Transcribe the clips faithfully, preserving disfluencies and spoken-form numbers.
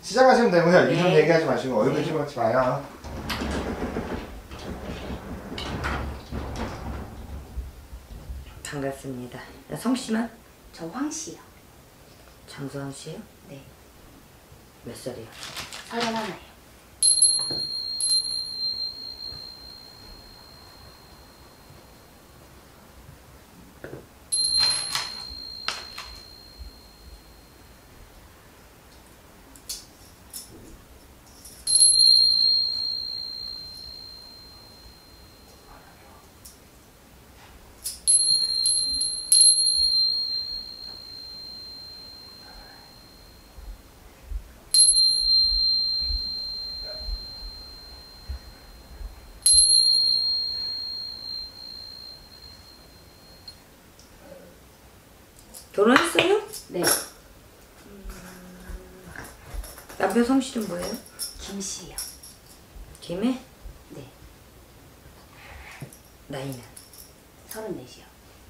시작하시면 되고요. 네. 이름 얘기하지 마시고 얼굴 네. 집어넣지 마요. 반갑습니다. 성씨만? 저 황씨요. 장수왕 씨요? 네. 몇 살이요? 서른 하나요. 결혼했어요? 네. 남편 성씨는 뭐예요? 김씨요. 김해? 네. 나이는? 서른 넷이요.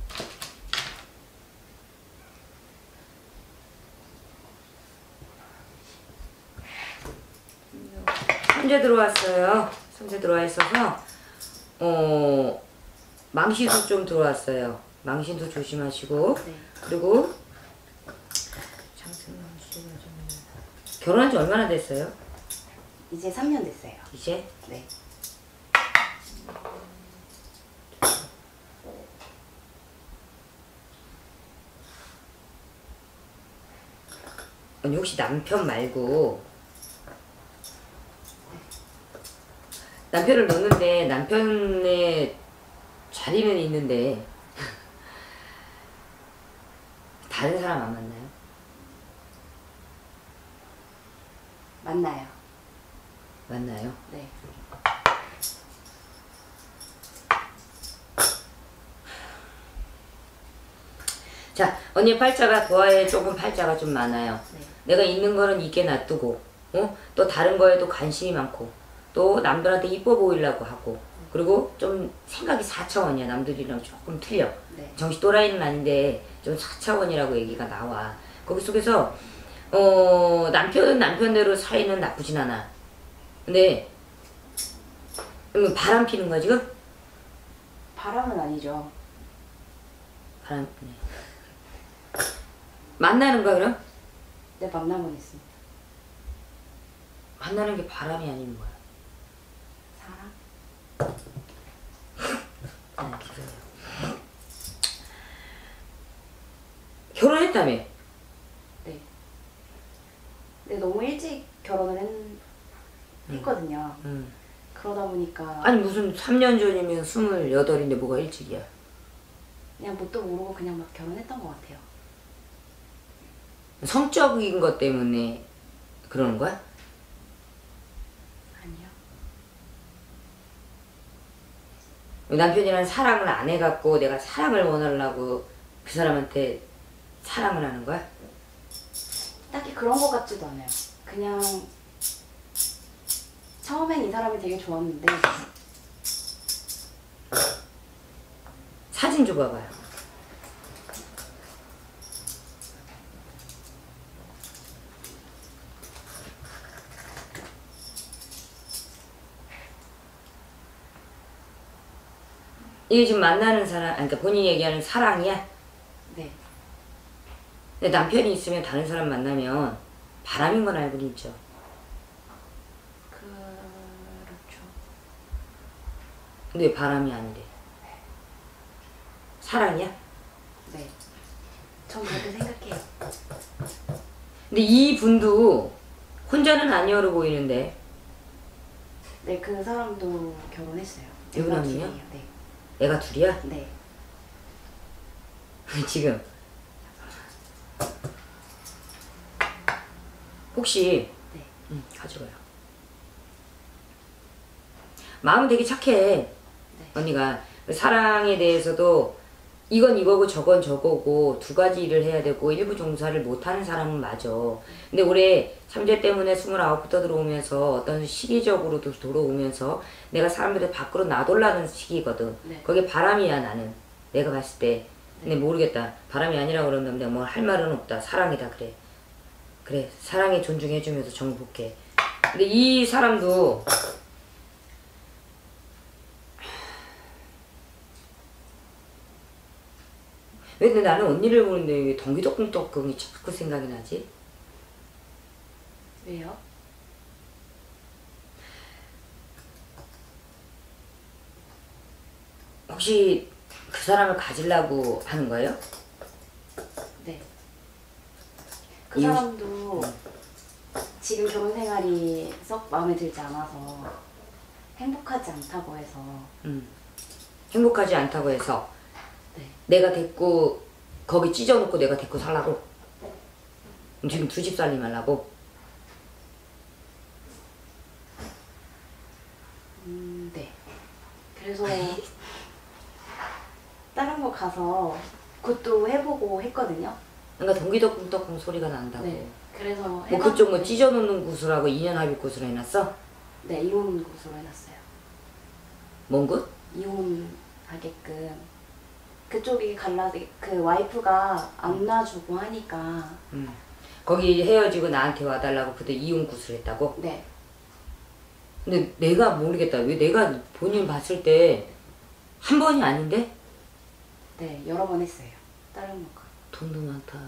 손재 들어왔어요. 손재 들어와 있어서 어 망신도 좀 들어왔어요. 망신도 조심하시고. 네. 그리고 장승만 씨가 좀 결혼한 지 얼마나 됐어요? 이제 삼 년 됐어요. 이제? 네. 언니 혹시 남편 말고 남편을 놓는데 남편의 자리는 있는데 다른 사람 안 만나요? 만나요. 만나요? 네. 자, 언니 팔자가 도화에 조금 팔자가 좀 많아요. 네. 내가 있는 거는 있게 놔두고, 어? 또 다른 거에도 관심이 많고, 또 남들한테 이뻐 보이려고 하고, 그리고 좀 생각이 사 차원이야. 남들이랑 조금 틀려. 네. 정신 또라이는 아닌데 좀 사 차원이라고 얘기가 나와. 거기 속에서 어 남편은 남편대로 사이는 나쁘진 않아. 근데 음, 바람 피는 거야 지금? 바람은 아니죠. 바람 피네. 만나는 거야 그럼? 네, 만나곤 있습니다. 만나는 게 바람이 아닌 거야. 사랑? 아, 기다려. 결혼했다며? 네. 근데 너무 일찍 결혼을 했, 했거든요. 응. 그러다 보니까 아니 무슨 삼 년 전이면 스물여덟인데 뭐가 일찍이야? 그냥 뭣도 모르고 그냥 막 결혼했던 것 같아요. 성적인 것 때문에 그러는 거야? 아니요. 남편이랑 사랑을 안 해갖고 내가 사랑을 원하려고 그 사람한테 사랑을 하는 거야? 딱히 그런 것 같지도 않아요. 그냥 처음엔 이 사람이 되게 좋았는데 사진 줘봐봐요. 이게 지금 만나는 사람, 아니, 그러니까 본인이 얘기하는 사랑이야? 네. 근데 남편이 있으면 다른 사람 만나면 바람인 건 알고는 있죠. 그렇죠. 근데 왜 바람이 아니래? 사랑이야? 네. 전 그렇게 생각해요. 근데 이 분도 혼자는 아니어로 보이는데. 네, 그 사람도 결혼했어요. 유부남이요? 애가 둘이에요. 네. 애가 둘이야? 네. 지금 혹시 네. 응, 가져가요. 마음은 되게 착해. 네. 언니가 사랑에 대해서도 이건 이거고 저건 저거고 두 가지 일을 해야 되고 일부 종사를 못하는 사람은 맞아. 근데 올해 삼재 때문에 스물아홉부터 들어오면서 어떤 시기적으로도 들어오면서 내가 사람들이 밖으로 나돌라는 시기거든. 네. 그게 바람이야 나는. 내가 봤을 때. 근데 모르겠다. 바람이 아니라고 그러는데 뭐 할 말은 없다. 사랑이다 그래. 그래, 사랑에 존중해주면서 정복해. 근데 이 사람도 왜 근데 나는 언니를 보는데 왜 덩기덕동덕이 자꾸 생각이 나지? 왜요? 혹시 그 사람을 가지려고 하는 거예요? 네. 그 이웃- 사람도 지금 결혼 생활이 썩 마음에 들지 않아서 행복하지 않다고 해서 음. 행복하지 않다고 해서 네. 내가 데리고 거기 찢어놓고 내가 데리고 살라고? 지금 두 집 살림 하려고? 음, 네. 그래서 다른 거 가서 그것도 해보고 했거든요. 그러니까 덩기덕동덕 소리가 난다고. 네. 그래서 뭐 해봤- 그쪽 뭐 찢어놓는 구슬하고 이 년 합의 구슬 해놨어? 네, 이혼 고소로 해놨어요. 뭔 굿? 이혼하게끔 그쪽이 갈라 그 와이프가 안 놔주고 하니까 음. 거기 헤어지고 나한테 와달라고 그때 이혼 구슬 했다고? 네. 근데 내가 모르겠다. 왜 내가 본인 봤을 때 한 번이 아닌데? 네, 여러 번 했어요. 다른 거가. 돈도 많다.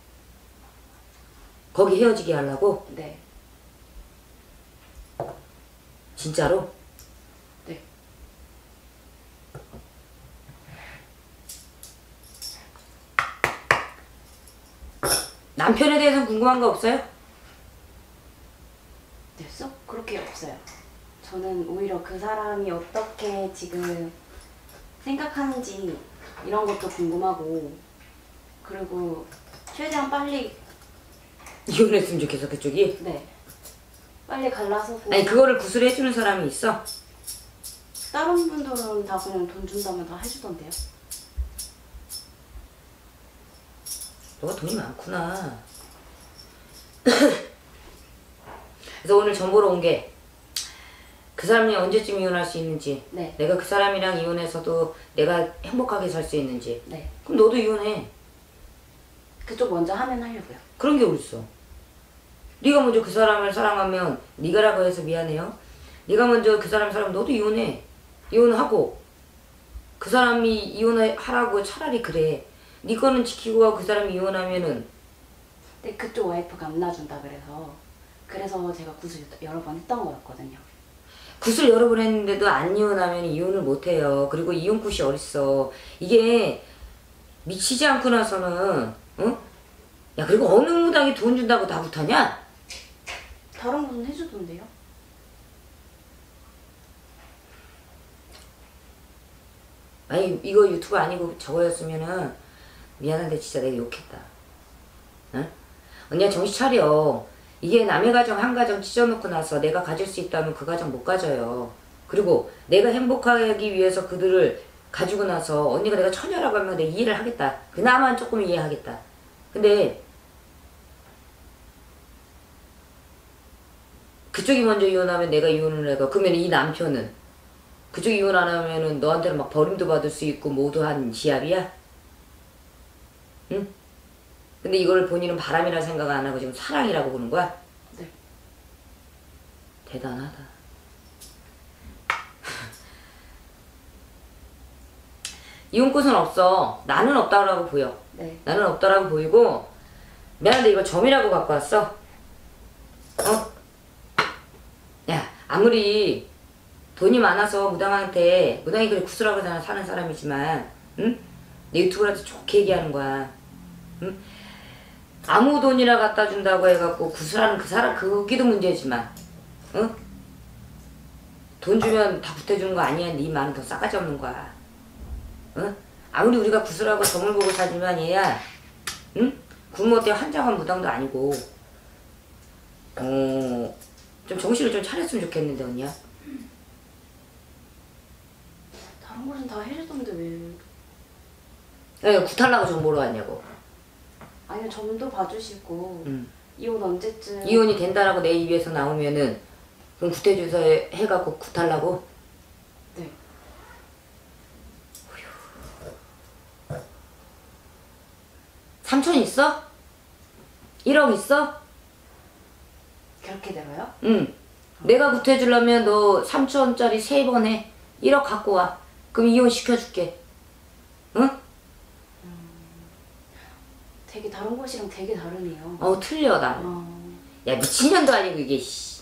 거기 헤어지게 하려고? 네. 진짜로? 네. 남편에 대해서 궁금한 거 없어요? 네, 쏙 그렇게 없어요. 저는 오히려 그 사람이 어떻게 지금 생각하는지 이런 것도 궁금하고 그리고 최대한 빨리 이혼했으면 좋겠어 그쪽이? 네 빨리 갈라서고 아니 그거를 구슬해주는 사람이 있어? 다른 분들은 다 그냥 돈 준다면 다 해주던데요. 너가 돈이 많구나. 그래서 오늘 전 보러 온 게 그 사람이 언제쯤 이혼할 수 있는지, 네. 내가 그 사람이랑 이혼해서도 내가 행복하게 살 수 있는지. 네. 그럼 너도 이혼해. 그쪽 먼저 하면 하려고요. 그런 게 어딨어. 네가 먼저 그 사람을 사랑하면 네가라고 해서 미안해요. 네가 먼저 그 사람 사랑하면 너도 이혼해. 이혼하고 그 사람이 이혼하라고 차라리 그래. 네 거는 지키고 가고 그 사람이 이혼하면은 근데 그쪽 와이프가 안 놔준다 그래서 그래서 제가 구슬 여러 번 했던 거였거든요. 굿을 여러 번 했는데도 안 이혼하면 이혼을 못 해요. 그리고 이혼 굿이 어딨어. 이게 미치지 않고 나서는 응? 야 그리고 어느 무당이 돈 준다고 다 굿하냐? 다른 분은 해주던데요. 아니 이거 유튜브 아니고 저거였으면은 미안한데 진짜 내가 욕했다. 응? 언니야 정신 차려. 이게 남의 가정 한 가정 찢어놓고 나서 내가 가질 수 있다면 그 가정 못 가져요. 그리고 내가 행복하기 위해서 그들을 가지고 나서 언니가 내가 처녀라고 하면 내가 이해를 하겠다. 그나마 조금 이해하겠다. 근데 그쪽이 먼저 이혼하면 내가 이혼을 해가 그러면 이 남편은 그쪽이 이혼 안 하면은 너한테는 막 버림도 받을 수 있고 모두 한 지압이야? 응? 근데 이걸 본인은 바람이라 생각 안 하고 지금 사랑이라고 보는 거야? 네. 대단하다. 이혼꽃은 없어. 나는 없다고 보여. 네. 나는 없다라고 보이고 미안한데 이거 점이라고 갖고 왔어. 어? 야 아무리 돈이 많아서 무당한테 무당이 그래 구슬하고 사는 사람이지만 응? 내 유튜브한테 좋게 얘기하는 거야. 응? 아무 돈이나 갖다 준다고 해갖고 구슬하는 그 사람 그기도 문제지만 응? 돈 주면 다 보태주는 거 아니야. 네 말은 더 싸가지 없는 거야. 응? 아무리 우리가 구슬하고 점을 보고 살지만 얘야 응? 굶어 때 한장한 무당도 아니고 어... 좀 정신을 좀 차렸으면 좋겠는데 언니야. 다른 곳은 다 해주던데 야, 왜? 구탈라고 점 보러 왔냐고. 아니요, 점도 봐주시고 응. 이혼 언제쯤 이혼이 된다라고 내 입에서 나오면은 그럼 구태주사 해갖고 구탈라고? 네. 삼촌 있어? 일억 있어? 그렇게 들어요? 응. 내가 구태주려면 너 삼천원짜리 세 번 해. 일억 갖고 와. 그럼 이혼 시켜줄게. 응? 되게 다른 곳이랑 되게 다르네요. 어 틀려 나는. 어, 야 미친년도 아니고 이게 씨.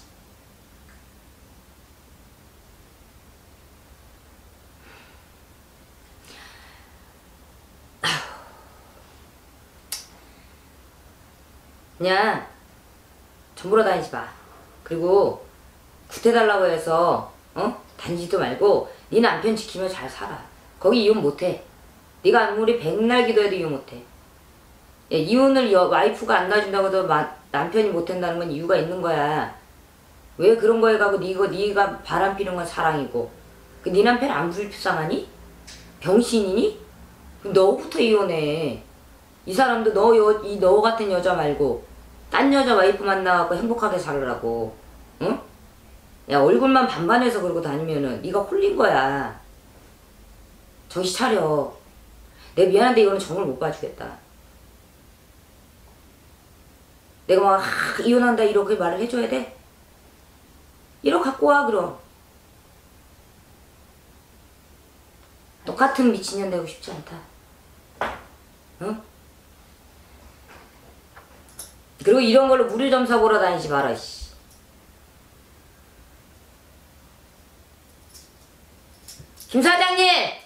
그냥 전보러 다니지 마. 그리고 구태달라고 해서 어? 다니지도 말고 네 남편 지키며 잘 살아. 거기 이혼 못해. 네가 아무리 백날 기도해도 이혼 못해. 야, 이혼을 여, 와이프가 안 놔준다고 해도 마, 남편이 못한다는 건 이유가 있는 거야. 왜 그런 거에 가고 네가 네가 바람 피는 건 사랑이고 그 네 남편 안 불쌍하니? 병신이니? 그럼 너부터 이혼해. 이 사람도 너 여, 이 너 같은 여자 말고 딴 여자 와이프 만나갖고 행복하게 살으라고. 응? 야 얼굴만 반반해서 그러고 다니면은 네가 홀린 거야. 정신 차려. 내가 미안한데 이거는 정을 못 봐주겠다. 내가 막 아, 이혼한다 이렇게 말을 해줘야 돼? 일억 갖고 와 그럼. 똑같은 미친년 되고 싶지 않다. 응? 그리고 이런 걸로 무료점사 보러 다니지 마라 씨. 김 사장님!